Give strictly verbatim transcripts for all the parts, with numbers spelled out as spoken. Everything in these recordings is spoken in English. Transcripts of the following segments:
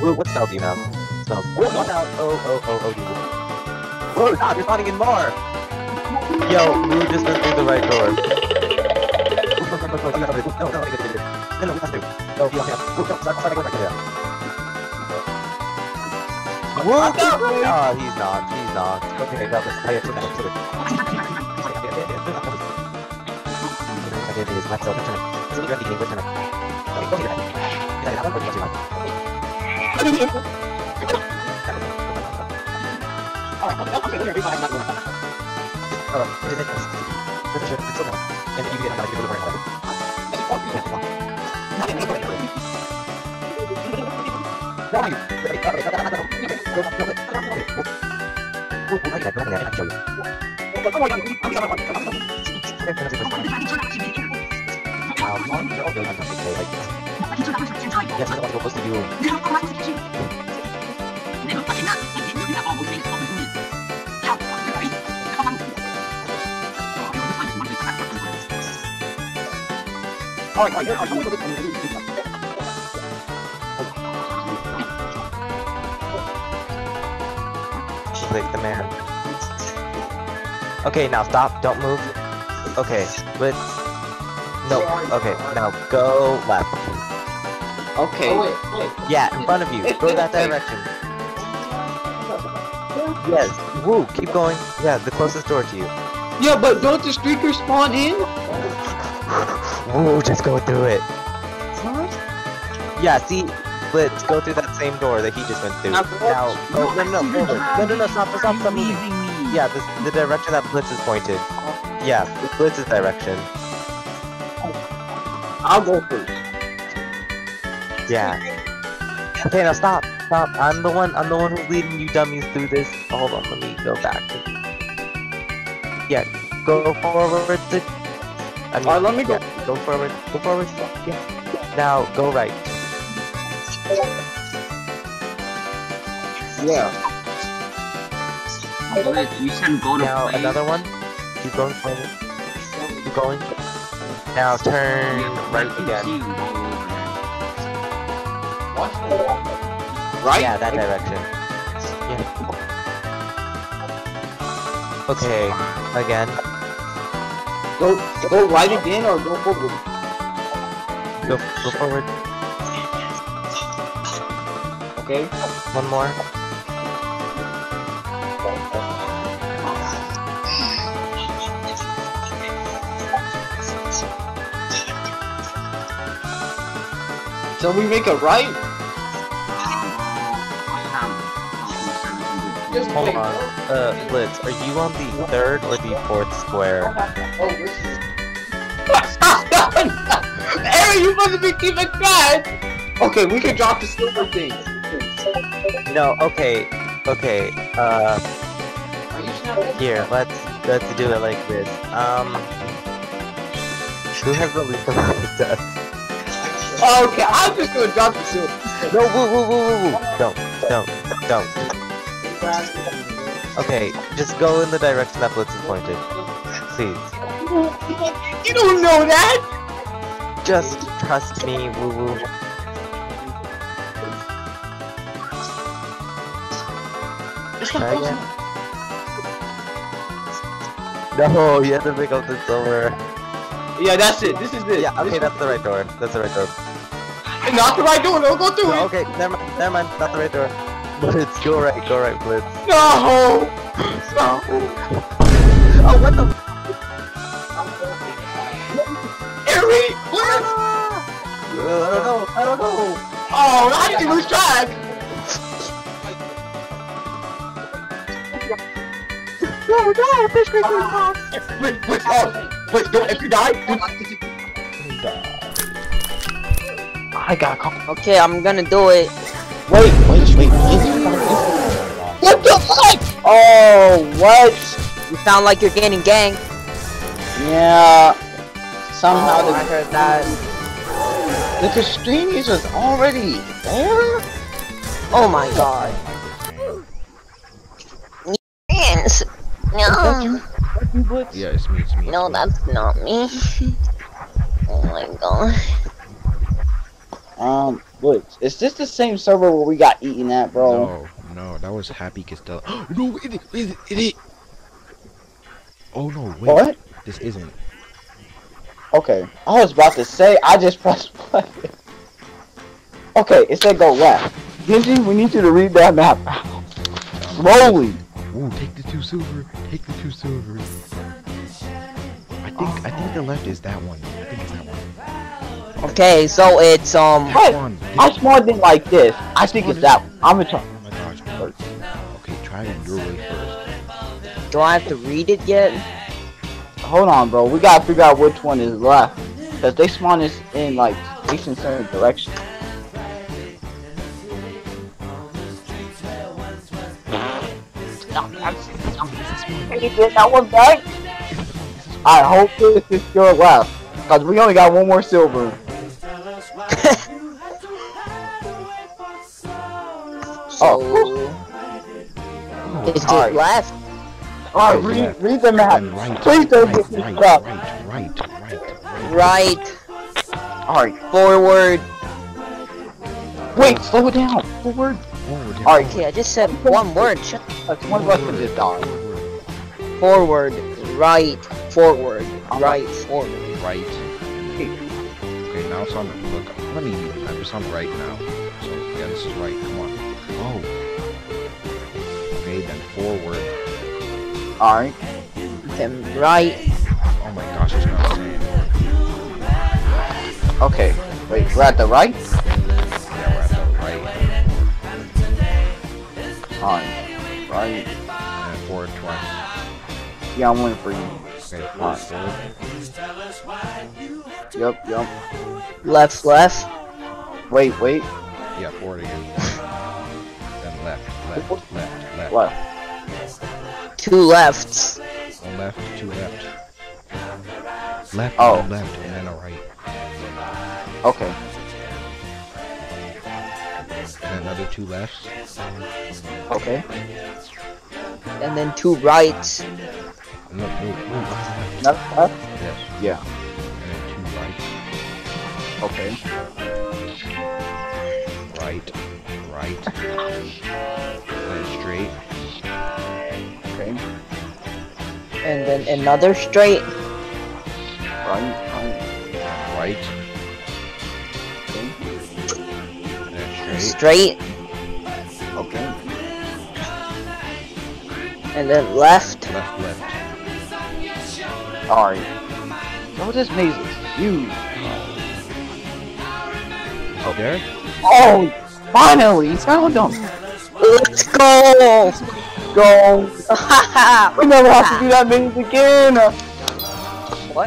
Whoa, what spell do you have? Spells. Whoa, watch out! Oh, oh, oh, oh, Jesus. Whoa, stop! You're spawning in more! Yo, Woo just went through the right door. No, no, no, no, no, no, we have to. No, he don't have. Woo, no, start, start going back to there. Woo! Oh, he's not, he's not. Okay, no, let's play it to that, to it. Okay, it is left, so turn it. So you're at the beginning, turn it. Okay, go to your head. Is that enough, or do you want to do one? Oh, it is it. This is your, it's so long. And you get another people to work on it. Where are you? Okay, okay, okay, okay, okay. Go, go, go. Okay, go. Go, go, go, go, go, I can show you. Okay, come on, come on, come on, come on. Okay, that's it. Um, you're all good. I'm just gonna say like this. Yes, I don't want to go close to you. Oh, oh, you're, oh, you're good. Click the man. Okay, now stop. Don't move. Okay, let's... No, okay, now go left. Okay. Oh, wait, wait. Yeah, in front of you. Go that direction. Yes. Woo, keep going. Yeah, the closest door to you. Yeah, but don't the streakers spawn in? Woo, just go through it. What? Yeah, see? Let's go through that same door that he just went through. Now, oh, no, no, no, forward. No, no, no, stop, stop, stop moving. Yeah, this, the direction that Blitz is pointed. Yeah, Blitz's direction. I'll go first. Yeah. Okay, now stop, stop. I'm the one, I'm the one who's leading you dummies through this. Hold on, let me go back. Yeah, go forward to... I mean, Alright, let me go. Yeah, go forward, go forward. Yeah. Now, go right. Yeah. You said go to Now, play. another one. Keep going forward. Keep going. Now, turn right again. Right? Yeah, that direction. Yeah. Okay, again. Go, go right again or go forward? Go, go forward. Okay. One more. So we make a right? Just Hold on. Uh, Blitz, are you on the third or the fourth square? Aaron, you supposed to be keeping track! Okay, we can drop the silver thing. No, okay, okay, uh, here, let's, let's do it like this. Um, who has the least amount of deaths? Okay, I'm just gonna drop the silver. No, woo, woo, woo, woo, woo. Don't, don't, don't. Okay, just go in the direction that Blitz is pointed. Please. You don't know that! Just trust me, woo woo. Try again. No, you have to pick up the silver. Yeah, that's it. This is it. Yeah, okay, that's the right door. That's the right door. Not the right door. Don't go through No, it. okay, never mind, never mind. Not the right door. Blitz, go right, go right, Blitz. No. No. Oh, what the? Harry, what? Uh, I don't know. I don't know. Oh, I didn't lose track. No, no, fish creature box. Wait, wait, oh, wait, don't, if you die, don't... I got caught. Okay, I'm gonna do it. Wait, wait, wait, wait. What the fuck? Oh, what? You sound like you're getting ganked. Yeah. Somehow Oh, the, I heard that. the Castanius was already there? Oh my god. Yes. No. Yeah, it's me, it's me. No, that's not me. Oh my god. Um, look, is this the same server where we got eaten at, bro? No, no, that was Happy Costello. No, it, it, it, it. Oh no, wait. What? This isn't. Okay, I was about to say, I just pressed play. Okay, it said go left. Genji, we need you to read that map. Slowly. Ooh, take the two silver. Take the two silver. I think I think the left is that one. I think it's that one. Okay, so it's um. Hey, One. I spawned in like this. I think it's that one. I'm gonna try. Oh my gosh. First. Okay, try it your way first. Do I have to read it yet? Hold on, bro. We gotta figure out which one is left. Cause they spawn us in like each in certain direction. That one back. I hope this is your left. Cause we only got one more silver. So Oh. it's just Alright. left. Alright, read, read the map. And right. Please don't right, get me right, stuck. right, right, right, right. Right. Alright. Forward. Wait, slow it down. Forward. Forward. yeah, Alright. Okay, I just said one word. Shut That's one of us can just die. Forward. Right. Forward. Right. Forward. Right. Okay, now it's on the look. Let me. It's on right now. So yeah, this is right. Come on. Oh. Okay, then forward. Alright. Then right. Oh my gosh, it's not saying. Okay. Wait, we're at the right? Yeah, we're at the right. Alright. Right. And forward twice. Yeah, I'm waiting for you. Okay, forward, forward. Yup, yup. Left. Left. Wait, wait. Yeah, forward again. Then left, left, left, left. Left. Two lefts. One left, two left. Left, Oh. one left, and then a right. Okay. And another two lefts. Okay. And then two rights. And look, no, no, left. Left, left? Yes. Yeah. And then two rights. Okay. Right, right. Then straight. Okay. And then another straight. Right, right. Right. Okay. And then straight. Straight. Okay. And then left. Left, left. Alright. Yo, this maze is huge. Oh, there? Oh! Finally! Found them! Let's go. Go! We never have to do that maze again! What?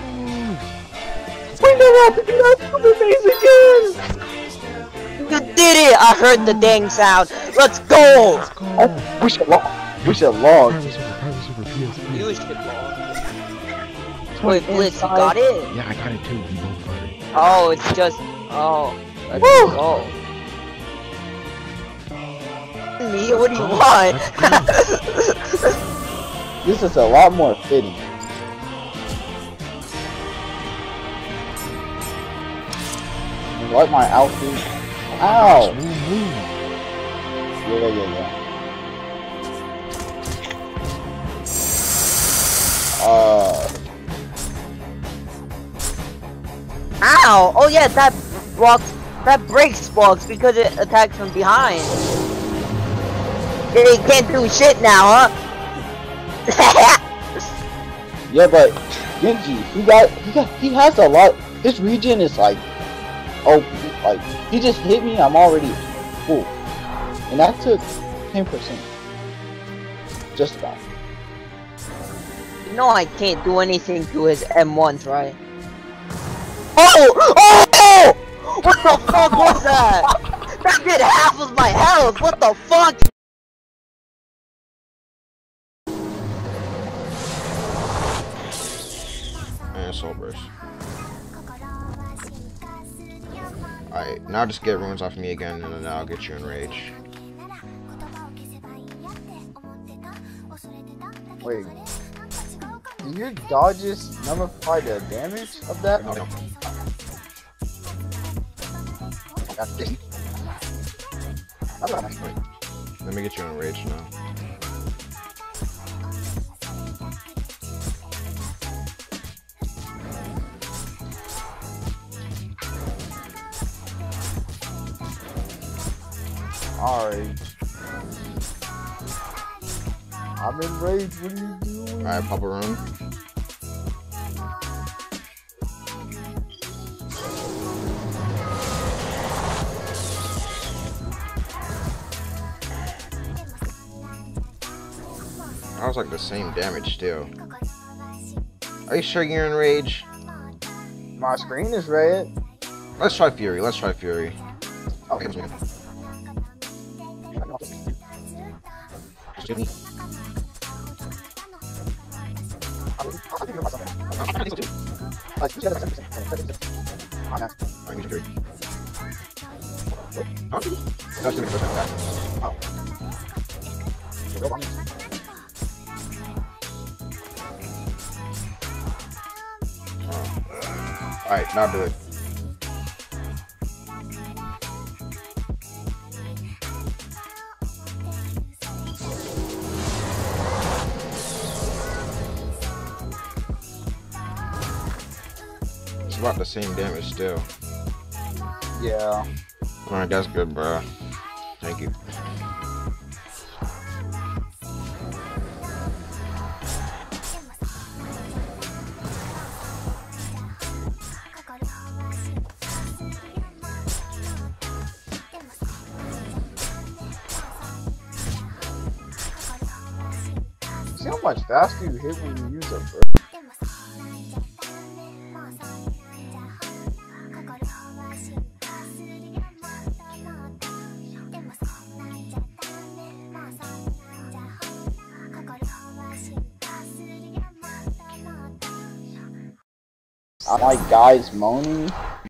We never have to do that stupid maze again! You did it! I heard the dang sound. Let's go. Oh, we should log. We should log. Private server, private server, P S P. You should log. Wait, Blitz, you got it? Yeah, I got it too. We both got it. Oh, it's just. Oh. Let's Woo! go. Me? What do you want? This is a lot more fitting. I like my outfit. Ow! Move, move. Yeah, yeah, yeah. Uh. Ow! Oh yeah, that blocks. That breaks blocks because it attacks from behind. It can't do shit now, huh? Yeah, but Genji, he got, he got, he has a lot. His region is like, oh, like he just hit me. I'm already full, and that took ten percent, just about. You know I can't do anything to his M ones, right? Oh! Oh! What the fuck was that? That did half of my health. What the fuck? And Soulburst. Alright, now just get runes off me again, and then I'll get you in rage. Wait, do your dodges nullify the damage of that? No, no. That's it. That's what I'm saying. Let me get you enraged now. Alright. I'm enraged. What are you doing? Alright, pop a room. That was like the same damage still. Are you sure you're in rage? My screen is red. Let's try Fury. Let's try Fury. Okay. Okay. Alright, now do it. It's about the same damage still. Yeah. Alright, that's good, bro. Thank you. See how much faster you hit when you use it, bro. I like guys moaning.